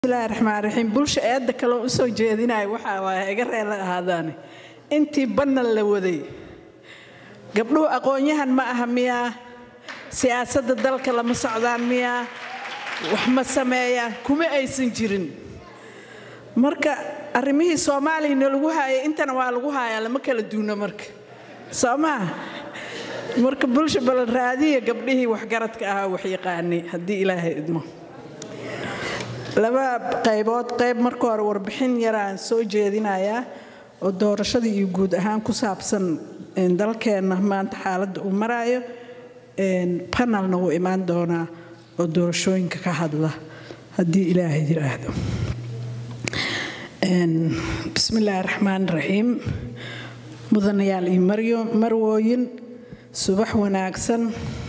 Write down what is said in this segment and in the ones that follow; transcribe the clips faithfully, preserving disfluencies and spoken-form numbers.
بسم الله الرحمن الرحيم بولش أيد كلام أسوء جدينا وحى وأجر هذاني أنتي بنا اللودي قبله أقوياء ما أهمية سياسة الدولة كلام السعودان مية وحمد سمايا كم أي سنجرين مركا أرميه سومالي نلقوها أنت نوالقوها يا لما كل الدنيا مرك سما مركا بولش بالرادية قبله وحجرتك أها وحيقاني هدي إلهي إدمه laba qaybood qayb marka hore warbixin yaraan soo jeedinaya oo doorashadii iyo guud ahaan ku saabsan in dalkeena maanta xaaladda uu marayo in panelna uu imaan doona oo doorashooyinka ka hadla hadii Ilaahay yiraahdo in bismillaahir rahmaanir rahiim mudanayaal iyo maryo marwooyin subax wanaagsan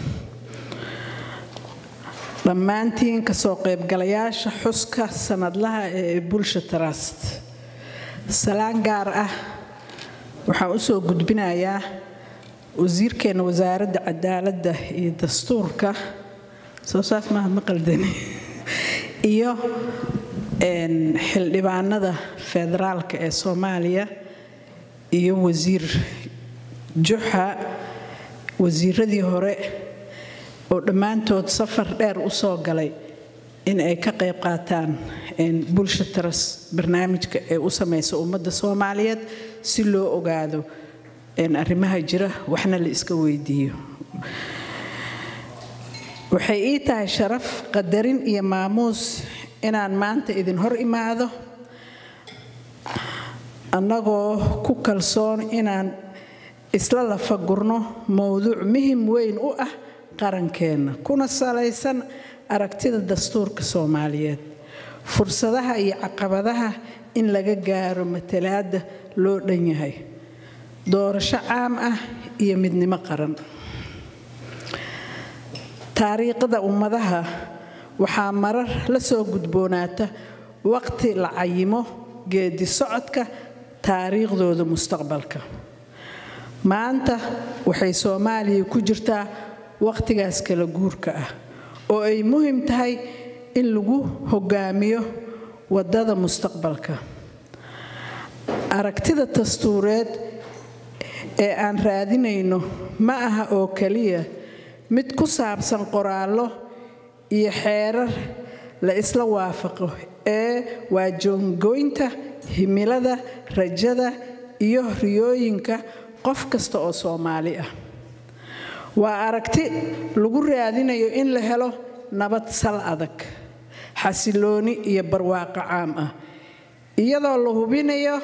dhammaantiin ka soo qayb galayaasha xuska sanadlaha ee bulsho trust salaan gaar ah waxa uu soo gudbinayaa wasiirkeena wasaaradda cadaaladda iyo dastuurka soo saaf ma maqaldani iyo een xildhibaanada federaalka ee Soomaaliya iyo wasiir Juxa wasiiradii hore oo dhamaantood safar dheer u soo galay in ay ka qayb qaataan in bulsho trust barnaamijka ee u sameeyay ummadda Soomaaliyeed si loo ogaado in arrimaha jira waxna la iska weydiiyo waxay ii tahay sharaf qadarin iyo maamuus inaan maanta idin hor imaado annagoo ku kalsoon inaan isla la fagurno mowduuc muhiim weyn u ah qarankeena kuna salaysan aragtida dastuurka Soomaaliyeed fursadaha iyo caqabadaha in laga gaaro matalaada loo dhan yahay doorasho caam ah iyo midnimo qaran taariikhda ummadaha waxa marar la soo gudboonaata waqti la cayimo geedi socodka taariikhdooda mustaqbalka maanta waxay Soomaaliya ku jirtaa waqtigaas kala guurka ah oo ay muhiim tahay in lagu hogaamiyo wadada mustaqbalka aragtida dastuureed ee aan raadinayno ma aha oo kaliya mid ku saabsan qoraallo iyo xeerar la isla waafaqo ee waa joongoynta himilada rajada iyo riyooyinka qof kasta oo Soomaali ah waa aragti lagu raadinayo in la helo nabad sal adag xasilooni iyo barwaaqo caam ah iyadoo la hubinayo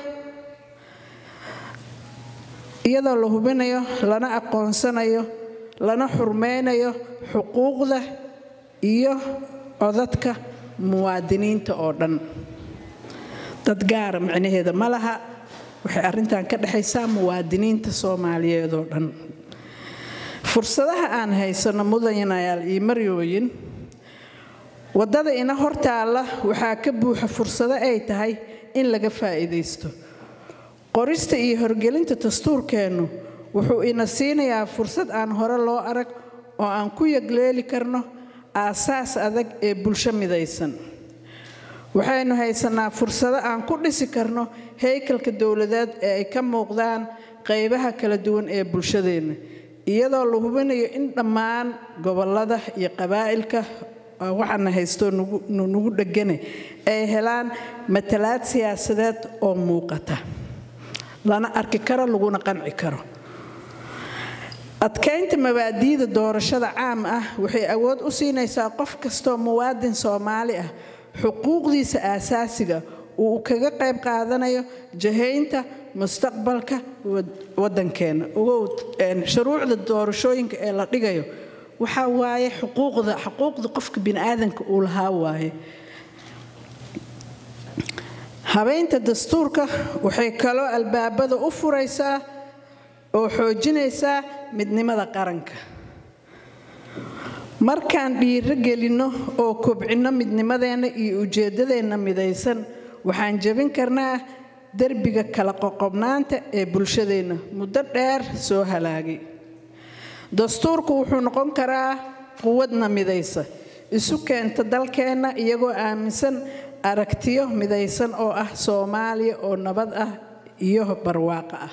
iyadoo la hubinayo lana aqoonsanayo lana xurmeynayo xuquuqda iyo codadka muwaadiniinta oo dhan dad gaar macnaheeda ma laha waxay arintan ka dhaxaysaa muwaadiniinta Soomaaliyeed oo dhan fursadaha aan haysano mudanayaal iyo mariyooyin wadada ina hortaala waxa ka buuxa fursado ay tahay in laga faa'iideysto qorista iyo horgelinta dastuurkeenu wuxuu ina siinayaa fursad aan hore loo arag oo aan ku yagleeli karno aasaas adag ee bulsho midaysan waxaynu haysanaa fursado aan ku dhisi karno haykalka dawladeed ee ay ka muuqdaan qaybaha kala duwan ee bulshadeena iyadoo la hubinayo in dhammaan gobolada iyo qabaa'ilka waxana haysto nugu dhagane ay helaan matalaad siyaasadeed oo muuqata lana arki karo laguna qanci karo adkeynta mabaadiida doorashada caam ah waxay awood u siinaysaa qof kasta muwaadin Soomaali ah xuquuqdiisa aasaasiga uu kaga qayb qaadanayo jahaynta mustaqbalka wadankeena oo shuruucda doorashooyinka ee la dhigayo waxa waaye xuquuqda xuquuqda qofka bini'aadanka uu lahaa waaye habeynta dastuurka waxay kaloo albaabada u furaysaa oo xoojinaysaa midnimada qaranka markaan dhiiro gelino oo kobcino midnimadeena iyo ujeedadeena midaysan waxaan jabin karnaa darbiga kala qoqobnaanta ee bulshadeena muddo dheer soo halaagay dastuurku wuxuu noqon karaa quwadna midaysa isu keenta dalkeena iyagoo aaminsan aragtiyo midaysan oo ah Soomaaliya oo nabad ah iyo barwaaqo ah.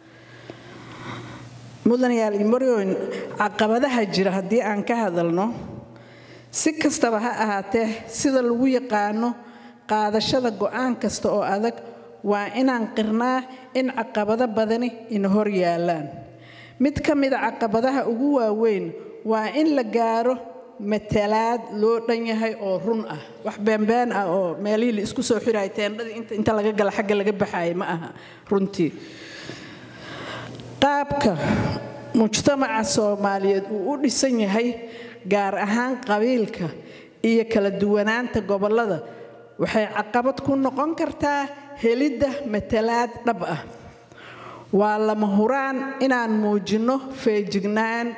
mudanayaal iyo marwooyin, caqabadaha jira haddii aan ka hadalno si kastaba ha ahaatee sida lagu yaqaano qaadashada go'aan kasta oo adag waa inaan qirnaa in caqabado badani in hor yaalaan. mid ka mid ah caqabadaha ugu waaweyn waa in la gaaro matalaad loo dhan yahay oo run ah. wax beenbeen ah oo meelihii la isku soo xiray teendhadii inta inta laga gala xagga laga baxay ma aha runtii. qaabka mujtamaca Soomaaliyeed uu u dhisan yahay gaar ahaan qabiilka iyo kala duwanaanta gobolada waxay caqabad ku noqon kartaa helidda matalaad dhab ah. waa lama huraan inaan muujino feejignaan.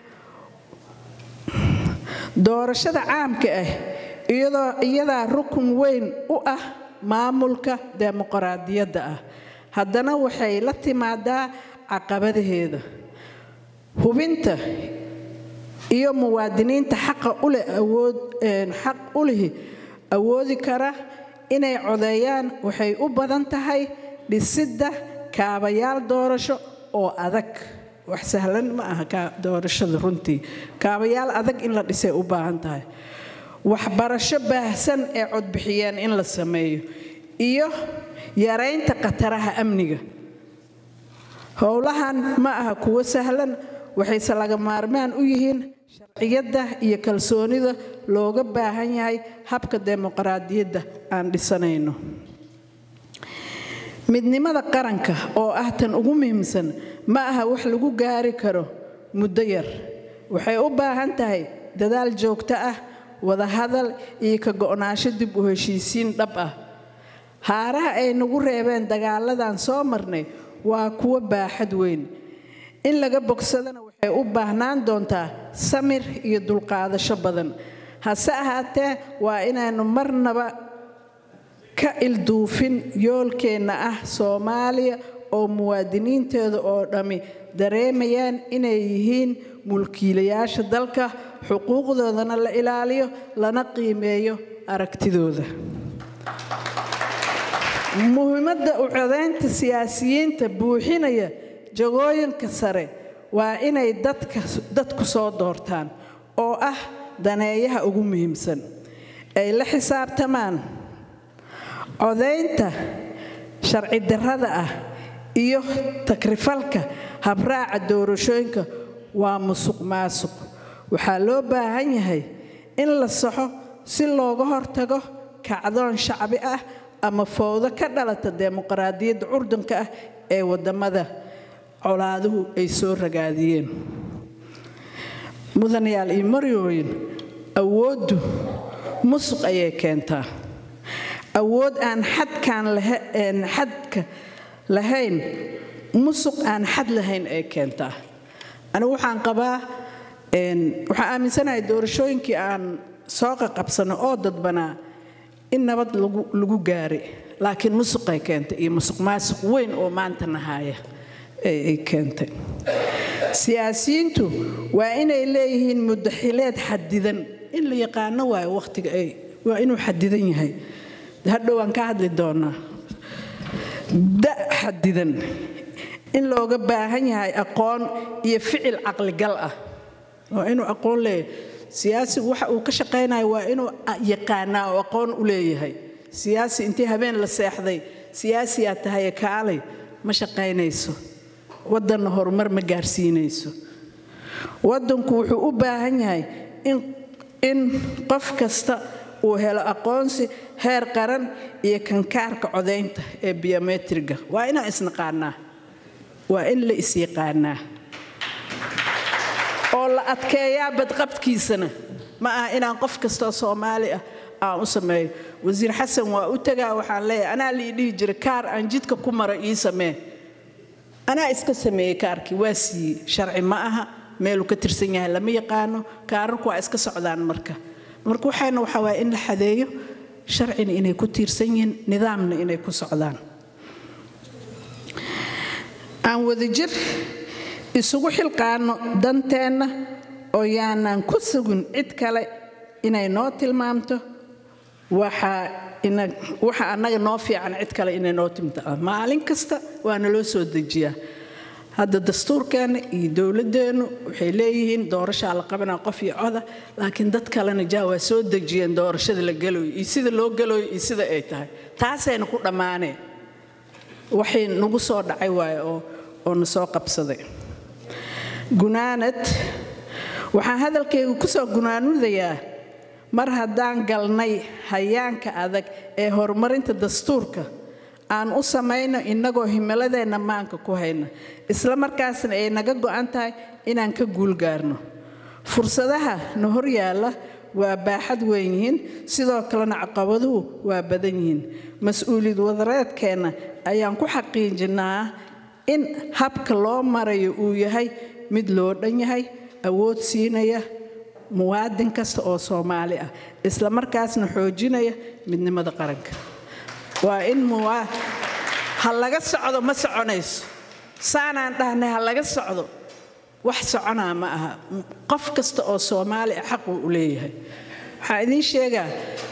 doorashada caamka ah iyadoo iyadaa rukun weyn u ah maamulka dimuqraadiyadda ah, haddana waxay la timaadaa caqabadaheeda. hubinta iyo muwaadiniinta xaqa u leh awood xaq u leh awoodi kara inay codeeyaan waxay u badan tahay dhisidda kaabayaal doorasho oo adag. wax sahlan ma aha ka doorashada runtii. kaabayaal adag in la dhisay u baahan tahay. waxbarasho baahsan ee codbixiyeen in la sameeyo iyo yareynta qataraha amniga. howlahan ma aha kuwa sahlan, waxayse laga maarmaan u yihiin sharciyadda iyo kalsoonida looga baahan yahay habka dimuqraadiyadda aan dhisanayno. midnimada qaranka oo ah tan ugu muhiimsan ma aha wax lagu gaari karo muddo yar. waxay u baahan tahay dadaal joogto ah, wada hadal iyo ka go'naansho dib u heshiisiin dhab ah. haaraha ay nagu reebeen dagaaladan soo marnay waa kuwa baaxad weyn. in laga bogsadana waxay u baahnaan doontaa samir iyo dulqaadasho badan. hase ahaatee waa inaanu marnaba ka ilduufin yoolkeenna ah Soomaaliya oo muwaadiniinteeda oo dhami dareemayaan inay yihiin mulkiilayaasha dalka, xuquuqdoodana la ilaaliyo lana qiimeeyo aragtidooda. muhiimadda u codeynta siyaasiyiinta buuxinaya jagooyinka sare waa inay dadka dadku soo doortaan oo ah daneeyaha ugu muhiimsan. ay la xisaabtamaan codeynta sharci darrada ah iyo takrifalka habraaca doorashooyinka waa musuqmaasuq. waxaa loo baahan yahay in la saxo si looga hortago kacdoon shacbi ah ama fowdo ka dhalata dimuqraadiyadda curdanka ah ee wadamada colaaduhu ay soo ragaadiyeen. mudanayaal iyo marwooyin, awooddu musuq ayay keentaa. awood aan xadkaan lahayn xadka lahayn musuq aan xad lahayn ay keentaa. anigu waxaan qabaa waxaan aaminsanahay doorashooyinkii aan soo qabsano oo dadbanaa in nabad lagu lagu gaaray, laakiin musuqay keentay iyo musuqmaasuq weyn oo maanta nahaya ay keentay. siyaasiyiintu waa inay leeyihiin muddaxileed xadidan. in la yaqaano waayo waqtiga ay waa inuu xadidan yahay. hadhow aan ka hadli doonaa da xadidan in looga baahan yahay aqoon iyo ficil caqligal ah. waa inuu aqoon leeyahay. siyaasi waxa uu ka shaqeynayo waa inuu yaqaanaa oo aqoon u leeyahay. siyaasi intii habeen la seexday siyaasi aad tahay kaalay ma shaqeynayso, wadanna horumar ma gaarsiinayso. wadanku wuxuu u baahan yahay in in qof kasta uu helo aqoonsi heer qaran iyo kankaarka codeynta ee biometriga. waa inaan isnaqaanaa, waa in la is yaqaanaa oo la adkeeyaa badqabkiisana. ma aha inaan qof kasta Soomaali ah aan u sameeyo. wasiir xasan waa u tagaa waxaan leeyahay anaa la dhihi jiray kaar aan jidka ku mara ii samee. anaa iska sameeyay kaarkii waa sii sharci ma aha, meel uu ka tirsan yahay lama yaqaano. kaararku waa iska socdaan marka marka waxayna waxa waa in la xadeeyo sharcina inay ku tiirsan yihiin, nidaamna inay ku socdaan. aan wadajir isugu xilqaano danteena oo yaanaan ku sugin cid kale inay noo tilmaamto waxa in waxa anaga noo fiican cid kale inay noo timta maalin kasta waana loo soo dejiyaa hadda dastuurkeena iyo dawladeenu waxay leeyihiin doorasho la qabanaa qof iyo cod laakiin dad kalena jaa soo dejiyeen doorashada la galayo iyo sida loo galayo iyo sida ay tahay taasayna ku dhamaanay waxay nagu soo dhacay waay oo oo na soo qabsaday gunaanad waxaan hadalkaygu ku soo gunaanudayaa mar haddaan galnay hayaanka adag ee horumarinta dastuurka aan u samayno inagoo himiladeena maanka ku hayna isla markaasna ay naga go'an tahay inaan ka guul gaarno fursadaha na hor yaala waa baaxad weyn yihiin sidoo kalena caqabaduhu waa badan yihiin mas'uuliyad wadareedkeena ayaan ku xaqiijinaa in habka loo marayo uu yahay mid loo dhan yahay awood siinaya muwaadin kasta oo Soomaali ah isla markaasna xoojinaya midnimada qaranka waa in muwa hal laga socdo ma soconayso saanaan dhahnay hal laga socdo wax soconaa ma aha qof kasta oo Soomaali ah xaq u leeyahay waxa idin sheegaa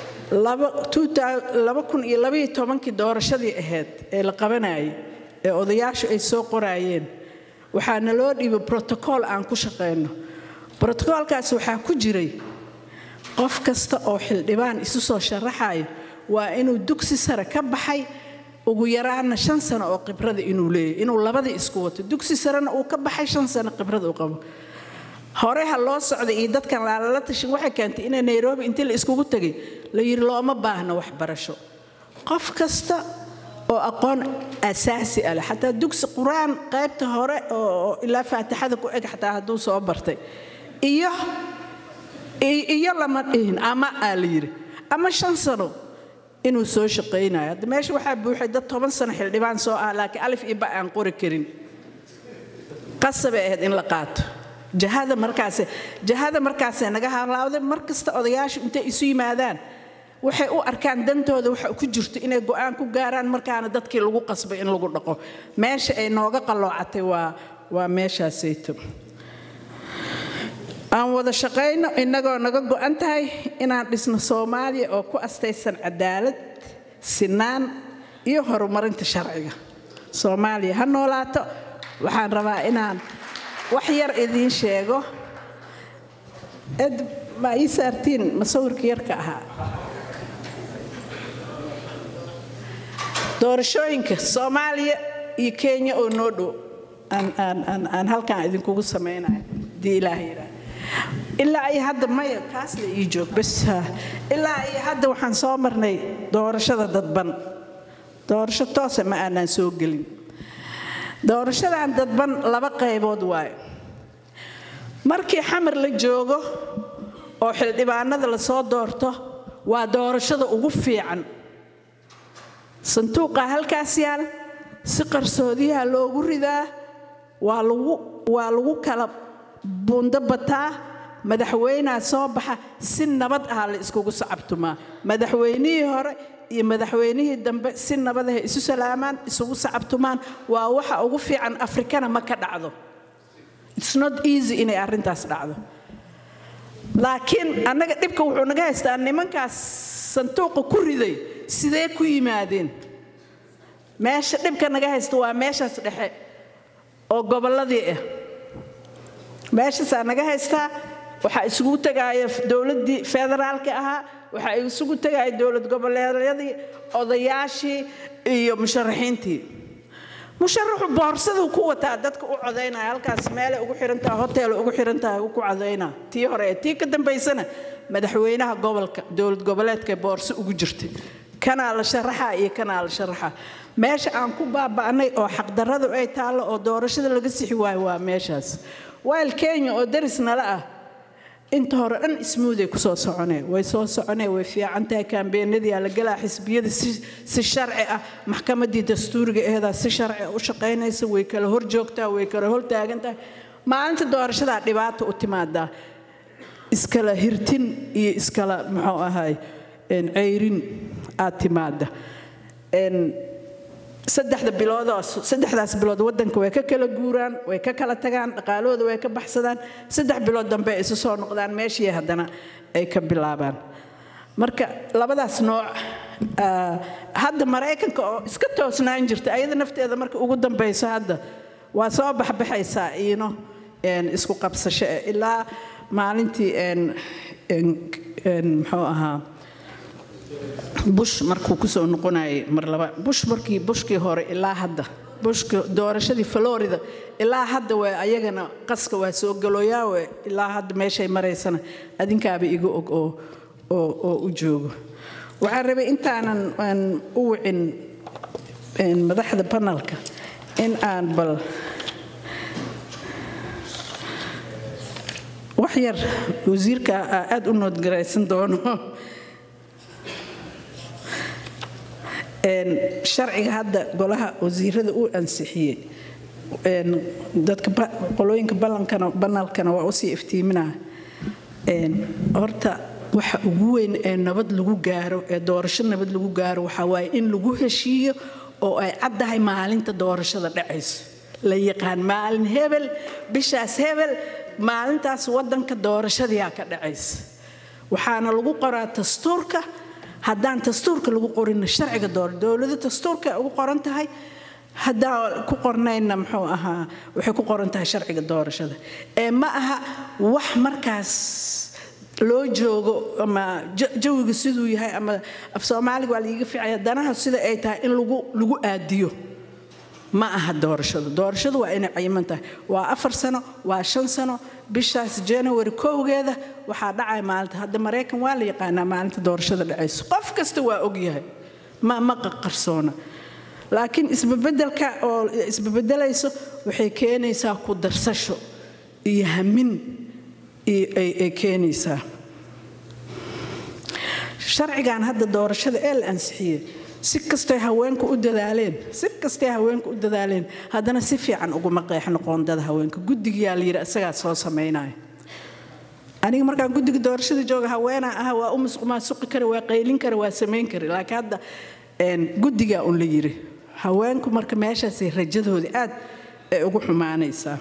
laba kun iyo laba iyo toban doorashadii ahayd ee la qabanayay ee odayaashu ay soo qoraayeen waxaana loo dhiibay protocol aan ku shaqeyno protocolkaas waxa ku jiray qof kasta oo xildhibaan isu soo sharaxay waa inuu dugsi sare ka baxay ugu yaraan shan sano oo khibrad inuu leeyahay inuu labada isku wato dugsi sarena uu ka baxay shan sano khibrad uu qabo hore ha loo socday iyo dadkan la tashin waxa keentay in Nairobi intii la iskugu tagay la yiri looma baahna wax barasho qof kasta oo aqoon asaasi ah hatta dugsi quraan qaybta hore oo ilaa faatixada ku eg xataa haduu soo bartay iyo iyo lama dhihin ama aaliyir ama shan sano inuu soo shaqeynayo hadda meesha waxa buuxay dad toban sano xildhibaan soo ah laakiin alif iyo ba aan qori karin qasab ah in la qaato jahada markaas jahada markaas naga halaawday markasta odayaashu inta isu yimaadaan waxay u arkaan dantooda waxa ku jirto inay go'aan ku gaaraan markaana dadkii lagu qasbay in lagu dhaqo meesha ay nooga qaloocatay waa waa meeshaasayto aan wada shaqeyno inagoo naga go'an tahay inaan dhisno Soomaaliya oo ku astaysan cadaalad sinaan iyo horumarinta sharciga Soomaaliya ha noolaato waxaan rabaa inaan wax yar idin sheego ed ma isartiin masawirka yarka ahaa doorashooyinka Soomaaliya iyo Kenya oo noo dhow aan aan aan halkaan idin kugu sameeyay di ilaahay ilaa ay hadda ma kaas la ii joog bas ilaa ay hadda waxaan soo marnay doorashada dadban doorasho toos ma aanan soo galin doorashadan dadban laba qaybood waay markii xamar la joogo oo xildhibaanada la soo doorto waa doorashada ugu fiican sanduuqa halkaas yaal si qarsoodiyaha loogu ridaa waa lagu waa lagu kala bunda bataa madaxweynaha soo baxa si nabad ah la iskugu sacabtuma madaxweynihii hore iyo madaxweynihii dambe si nabad ah isu salaamaan isugu sacabtumaan waa waxa ugu fiican Afrikana ma ka dhacdo it's not easy in arrintaas dhacdo laakiin anaga dibka wuxuu naga haystaa nimankaas sanduuqa ku riday sidee ku yimaadeen meesha dibka naga haysto waa meeshaas dhexe oo goboladii ah meeshaas naga haystaa waxa isugu tagaaya dawladii federaalka ahaa waxa isugu tagaaya dawlad goboleedyadii odayaashii iyo musharaxiintii musharaxu boorsadu ku wata dadka u codeynaya halkaas meel ugu xirantaa hotel ugu xirantaa ku codeynaa tii hore tii ka dambeysana madaxweynaha gobolka dawlad goboleedka boorso ugu jirtay kana la sharaxa iyo kana la sharaxa meesha aan ku baabaanay oo xaq darradu ay taalo oo doorashada laga sixi waayo waa meeshaas wal Kenya oo darisna la ah inta hore dhan ismuuday ku soo soconay way soo soconay way fiicantahay kaambeenadii la galaa xisbiyada si sharci ah maxkamadii dastuuriga eeda si sharci u shaqeynaysa way kala hor joogtaa way kala hor taagantahay maalinta doorashada dhibaato u timaada iskala hirtin iyo iskala muxuu ahay in ceyrin aad timaada in saddexda bilood saddexdaas bilood wadanka way ka kala guuraan way ka kala tagaan dhaqaalooda way ka baxsadaan saddex bilood dambe ay soo noqdaan meeshii haddana ay ka bilaabaan marka labadaas nooc hadda Mareykanka oo iska toosnaan jirta ayada nafteeda marka ugu dambayso hadda waa soo baxbaxaysaa iino een isku qabsasho ilaa maalintii een een muxuu ahaa Bush markuu ku soo noqonay mar laba Bush markii Bushkii hore ilaa hadda Bushka doorashadii Florida ilaa hadda way ayagana qaska waa soo galooyaa way ilaa hadda meeshay mareysana adinkaaba igu og oo oo u joogo waxaan rabay intaanan aan u wicin in madaxda panelka in aan bal wax yar wasiirka aad u nood garaysan doono een sharciga hadda golaha wasiirada uu ansixiyay een dadka qolooyinka ballankana banalkana waa u sii iftiiminaa een horta waxa ugu weyn ee nabad lagu gaaro ee doorasho nabad lagu gaaro waxa waay in lagu heshiiyo oo ay caddahay maalinta doorashada dhacayso la yaqaan maalin hebel bishaas hebel maalintaas wadanka doorashada ka dhacayso waxaana lagu qoraa dastuurka haddaan dastuurka lagu qorin sharciga dowladda dastuurka ugu qoran tahay haddaan ku qornayna muxuu ahaa waxay ku qoran tahay sharciga doorashada ee ma aha wax markaas loo joogo ama jawiga siduu yahay ama af Soomaaliga waa liiga fiicay danaha sida ay tahay in lagu lagu aadiyo ma aha doorashada doorashadu waa inay cayiman tahay waa afar sano waa shan sano bishaas January kowgeeda waxa dhacay maalinta hadda Mareykan waa la yaqaanaa maalinta doorashada dhacayso qof kasta waa og yahay ma ma qarsoona laakiin isbebedelka oo isbebedelayso waxay keenaysaa ku darsasho iyo hamin ay keenaysaa sharcigan hadda doorashada ee la ansixiyay si kastay haweenku u dadaaleen si kastay haweenku u dadaaleen haddana si fiican ugu maqeex noqondada haweenka guddiga la yiri asaga soo sameynay aniga markaan guddiga doorashada jooga haweena ah waa u musquma suqi kara waa qaylin kara waa sameyn kara laakiin hadda een guddiga uu la yiri haweenku marka meeshaas ay rajadooda aad ay ugu xumaanaysaa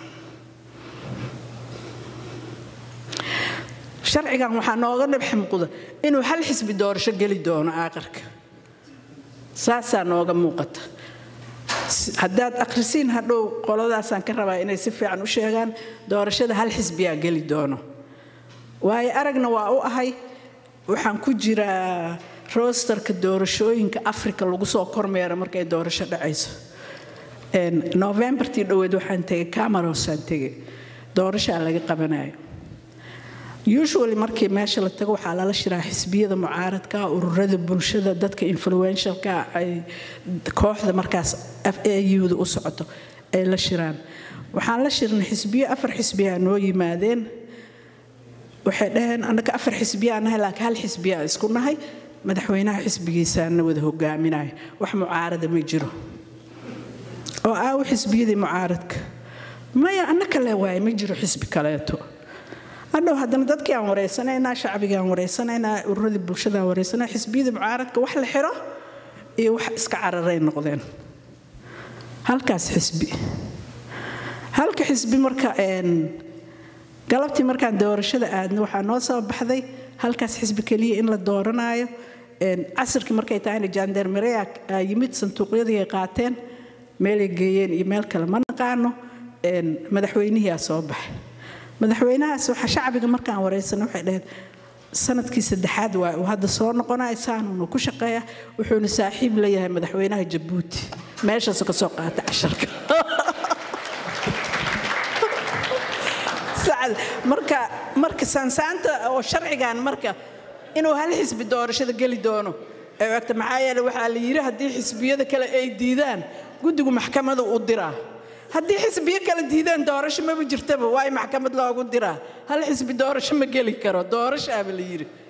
sharcigan waxa nooga nabxi muuqda inuu hal xisbi doorasho gali doono aakhirka saasa nooga muuqata haddaad akhrisin hadhow qoladaasaan ka rabaa inay si fiican u sheegaan doorashada hal xisbiya gali doono waayo aragna waa u ahay waxaan ku jiraa rosterka doorashooyinka Afrika lagu soo kormeero markay doorasho dhacayso een November tii dhaweed waxaan tagay Cameroon aan tagay doorasho laga qabanayo usually markii meesha la tago waxa la shiraa xisbiyada mucaaradka ururada bulshada dadka influentialka ay kooxda markaas F A U-da u socoto ay la shiraan waxaan la shirnay xisbiyo afar xisbiya noo yimaadeen waxay dhaheen anaka afar xisbiya nahay laakiin hal xisbiya isku nahay madaxweynaha xisbigiisa wada hogaaminay wax mucaarada ma jiro oo aa xisbiyada mucaaradka maya anaka la waay ma jiro xisbi kaleeto hadhow haddana dadkii aan wareysanayna shacbiga aan wareysanayna ururada bulshada aan wareysanayna xisbiyada mucaaradka wax la xiro iyo wax iska cararay noqdeen halkaas xisbi halka xisbi marka een galabtii markaan doorashada aadna waxa noo soo baxday halkaas xisbi kaliya in la dooranayo een casirkii markay tahay jandarmeria yimid sanduuqyadii ay qaateen meel ay geeyeen iyo meel kale ma naqaano een madaxweynaha soo baxay madaxweynahaas waxa shacbiga markaan wareysano waxay dhahayd sanadkii saddexaad waa uu hadda soo noqonaysaan uu ku shaqeeya wuxuuna saaxiib la yahay madaxweynaha Djibouti meeshaas ka soo qaata casharka saal marka marka sansaanta oo sharcigan marka inuu hal xisbi doorashada gali doono ee waqti maxaa yeelay waxa la yiri hadii xisbiyada kale ay diidaan guddiga maxkamadda u diraa haddii xisbiyo kala diidaan doorasho ma jirtaba way maxkamad loogu diraa hal xisbi doorasho ma gali karo doorasho aaba la yiri